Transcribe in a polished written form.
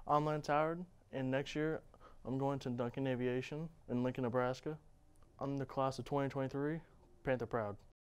I'm Lance Howard, and next year I'm going to Duncan Aviation in Lincoln, Nebraska. I'm the class of 2023, Panther Proud.